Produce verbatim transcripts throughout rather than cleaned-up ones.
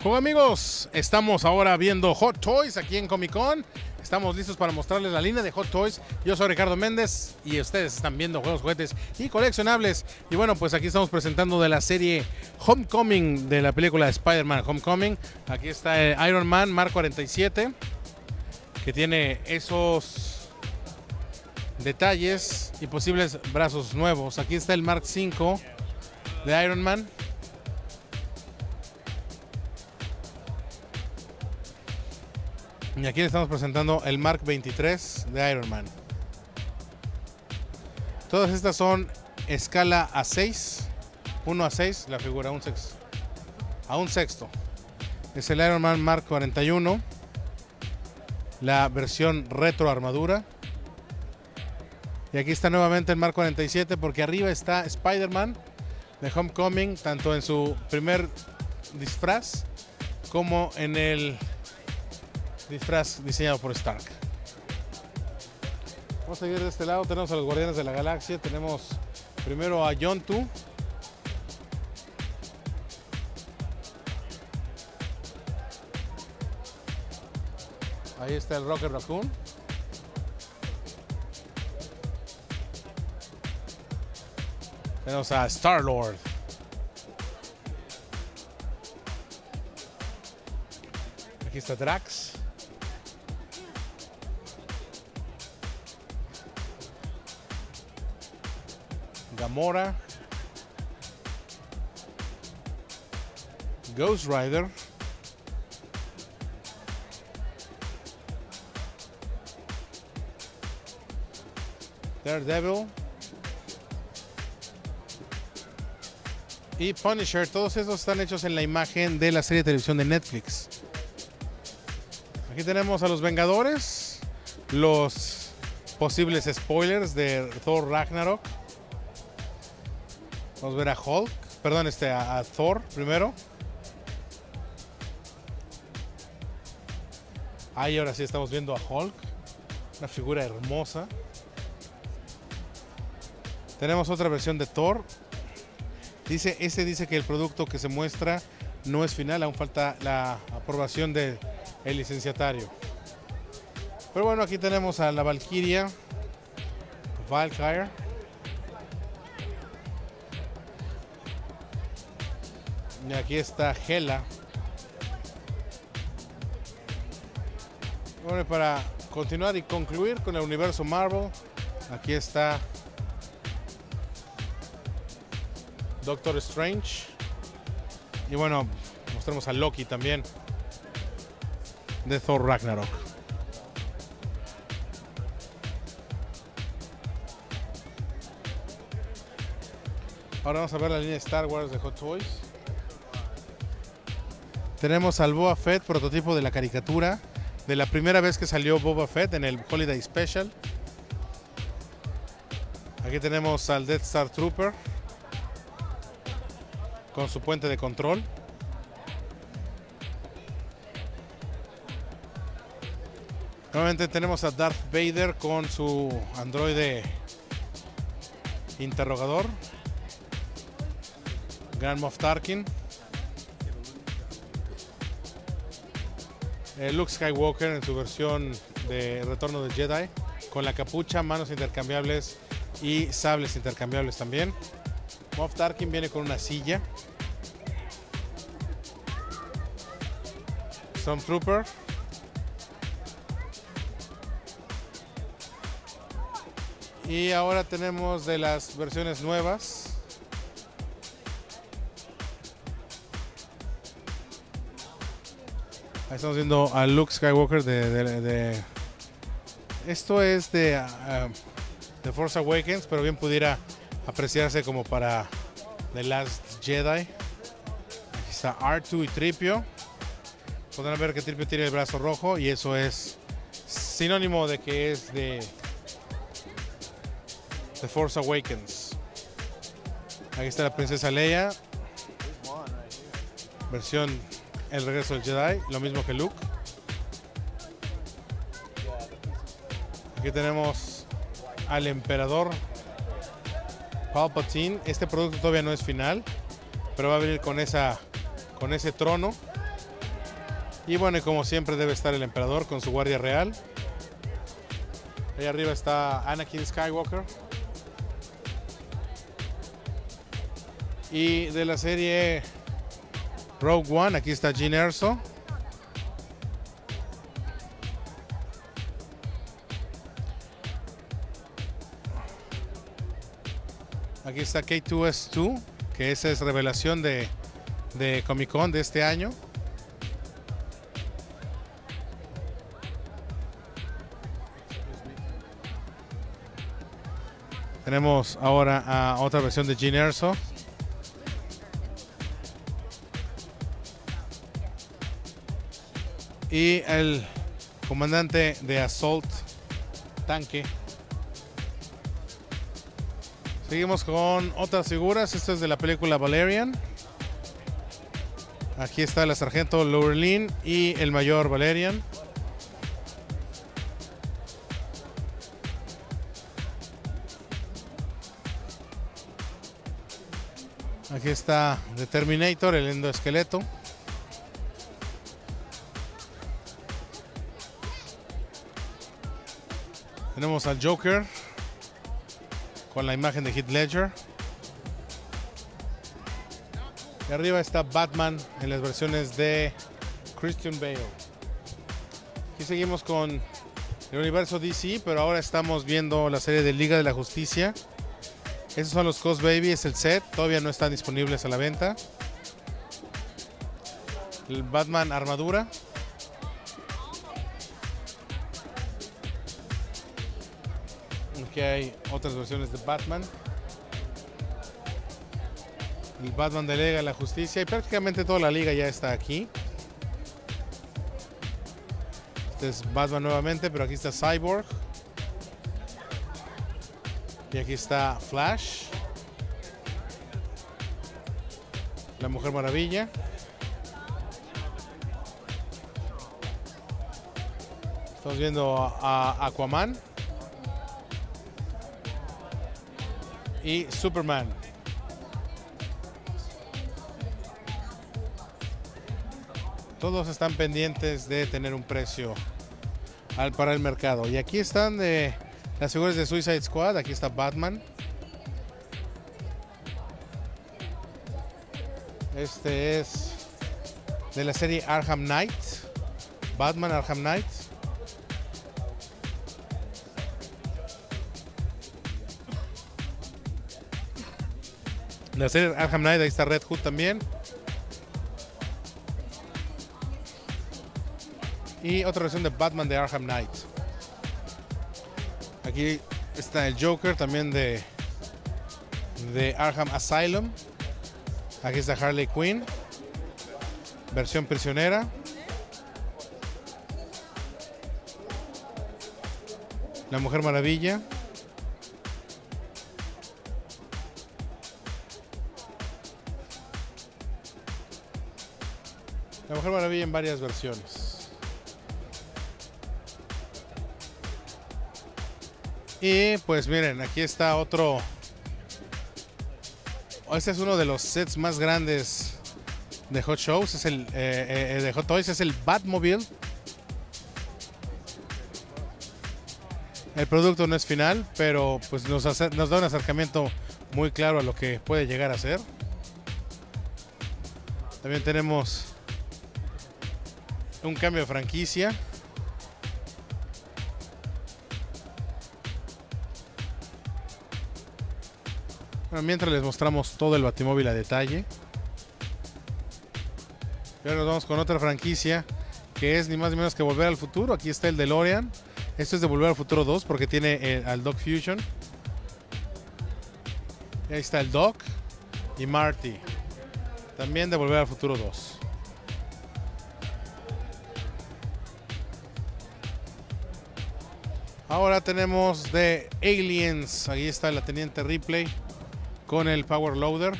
Hola amigos, estamos ahora viendo Hot Toys aquí en Comic Con. Estamos listos para mostrarles la línea de Hot Toys. Yo soy Ricardo Méndez y ustedes están viendo juegos, juguetes y coleccionables. Y bueno, pues aquí estamos presentando de la serie Homecoming, de la película de Spider-Man Homecoming. Aquí está el Iron Man Mark cuarenta y siete, que tiene esos detalles y posibles brazos nuevos. Aquí está el Mark cinco de Iron Man. Y aquí le estamos presentando el Mark veintitrés de Iron Man. Todas estas son escala A seis, uno a seis, la figura un sexto, a un sexto. Es el Iron Man Mark cuarenta y uno, la versión retro armadura. Y aquí está nuevamente el Mark cuarenta y siete, porque arriba está Spider-Man de Homecoming, tanto en su primer disfraz como en el disfraz diseñado por Stark. Vamos a seguir de este lado. Tenemos a los Guardianes de la Galaxia. Tenemos primero a Yondu. Ahí está el Rocket Raccoon. Tenemos a Star-Lord. Aquí está Drax. Gamora, Ghost Rider, Daredevil y Punisher. Todos estos están hechos en la imagen de la serie de televisión de Netflix. Aquí tenemos a los Vengadores, los posibles spoilers de Thor Ragnarok. Vamos a ver a Hulk, perdón, este, a, a Thor primero. Ahí ahora sí estamos viendo a Hulk, una figura hermosa. Tenemos otra versión de Thor. Dice, este dice que el producto que se muestra no es final, aún falta la aprobación del licenciatario. Pero bueno, aquí tenemos a la Valkyria, Valkyrie. Y aquí está Hela. Bueno, para continuar y concluir con el universo Marvel, aquí está Doctor Strange. Y bueno, mostramos a Loki también de Thor Ragnarok. Ahora vamos a ver la línea Star Wars de Hot Toys. Tenemos al Boba Fett, prototipo de la caricatura, de la primera vez que salió Boba Fett en el Holiday Special. Aquí tenemos al Death Star Trooper con su puente de control. Nuevamente tenemos a Darth Vader con su androide interrogador, Grand Moff Tarkin. Luke Skywalker en su versión de Retorno del Jedi, con la capucha, manos intercambiables y sables intercambiables también. Moff Tarkin viene con una silla. Stormtrooper. Y ahora tenemos de las versiones nuevas. Ahí estamos viendo a Luke Skywalker de, de, de esto es de uh, The Force Awakens, pero bien pudiera apreciarse como para The Last Jedi. Aquí está R dos y Tripio. Podrán ver que Tripio tiene el brazo rojo y eso es sinónimo de que es de The Force Awakens. Aquí está la princesa Leia, versión El Regreso del Jedi, lo mismo que Luke. Aquí tenemos al emperador Palpatine. Este producto todavía no es final, pero va a venir con esa con ese trono Y bueno, y como siempre debe estar el emperador con su guardia real. Ahí arriba está Anakin Skywalker. Y de la serie Rogue One, aquí está Jyn Erso. Aquí está K dos S dos, que esa es revelación de, de Comic Con de este año. Tenemos ahora a otra versión de Jyn Erso. Y el comandante de Assault tanque. Seguimos con otras figuras. Esto es de la película Valerian. Aquí está la sargento Laurelin y el mayor Valerian. Aquí está The Terminator, el endoesqueleto. Tenemos al Joker con la imagen de Heath Ledger. Y arriba está Batman en las versiones de Christian Bale. Aquí seguimos con el universo D C, pero ahora estamos viendo la serie de Liga de la Justicia. Estos son los Cos Baby, es el set, todavía no están disponibles a la venta. El Batman armadura. Aquí hay otras versiones de Batman. El Batman de Liga de la Justicia, y prácticamente toda la liga ya está aquí. Este es Batman nuevamente, pero aquí está Cyborg. Y aquí está Flash. La Mujer Maravilla. Estamos viendo a Aquaman. Y Superman. Todos están pendientes de tener un precio al para el mercado. Y aquí están de las figuras de Suicide Squad. Aquí está Batman. Este es de la serie Arkham Knight. Batman Arkham Knight. La serie Arkham Knight, ahí está Red Hood también. Y otra versión de Batman de Arkham Knight. Aquí está el Joker también de, de Arkham Asylum. Aquí está Harley Quinn, versión prisionera. La Mujer Maravilla. La Mujer Maravilla en varias versiones. Y pues miren, aquí está otro. Este es uno de los sets más grandes de Hot Shows. Es el eh, eh, de Hot Toys, es el Batmobile. El producto no es final, pero pues nos, hace, nos da un acercamiento muy claro a lo que puede llegar a ser. También tenemos un cambio de franquicia. Bueno, mientras les mostramos todo el Batimóvil a detalle. Y ahora nos vamos con otra franquicia que es ni más ni menos que Volver al Futuro. Aquí está el DeLorean. Esto es de Volver al Futuro dos porque tiene el, al Doc Fusion. Y ahí está el Doc y Marty. También de Volver al Futuro dos. Ahora tenemos de Aliens. Ahí está la Teniente Ripley con el Power Loader.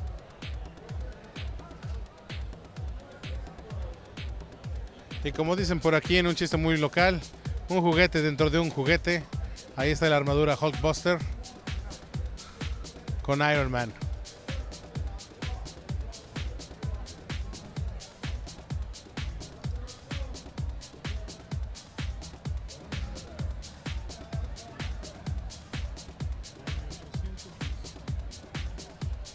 Y como dicen por aquí en un chiste muy local, un juguete dentro de un juguete. Ahí está la armadura Hulkbuster con Iron Man.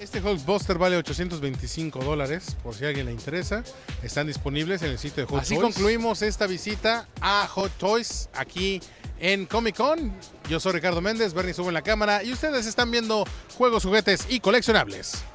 Este Hulkbuster vale ochocientos veinticinco dólares, por si a alguien le interesa. Están disponibles en el sitio de Hot Así Toys. Así concluimos esta visita a Hot Toys aquí en Comic Con. Yo soy Ricardo Méndez, Bernie sube en la cámara y ustedes están viendo Juegos, Juguetes y Coleccionables.